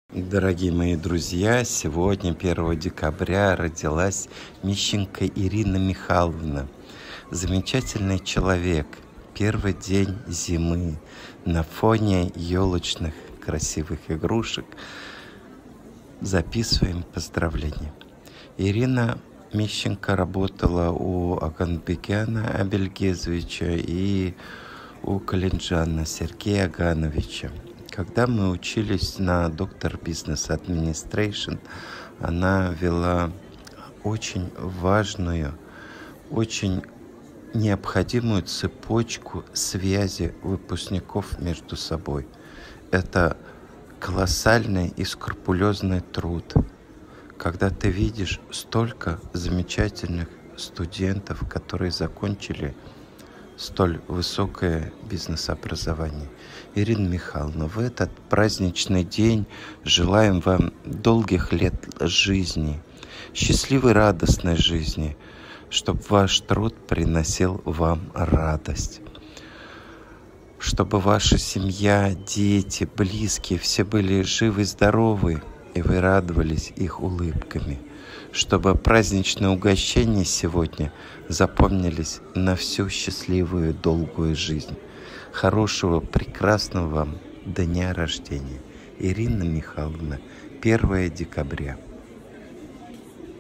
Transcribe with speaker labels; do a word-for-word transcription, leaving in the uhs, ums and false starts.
Speaker 1: Дорогие мои друзья, сегодня, первого декабря, родилась Мищенко Ирина Михайловна. Замечательный человек. Первый день зимы. На фоне елочных красивых игрушек записываем поздравления. Ирина Мищенко работала у Аганбекяна Абельгезовича и у Калинджана Сергея Агановича. Когда мы учились на доктор бизнес администрейшн, она вела очень важную, очень необходимую цепочку связи выпускников между собой. Это колоссальный и скрупулезный труд, когда ты видишь столько замечательных студентов, которые закончили столь высокое бизнес-образование. Ирина Михайловна, в этот праздничный день желаем вам долгих лет жизни, счастливой, радостной жизни, чтобы ваш труд приносил вам радость, чтобы ваша семья, дети, близкие все были живы, здоровы, и вы радовались их улыбками, чтобы праздничные угощения сегодня запомнились на всю счастливую, долгую жизнь. Хорошего, прекрасного вам дня рождения. Ирина Михайловна, первого декабря.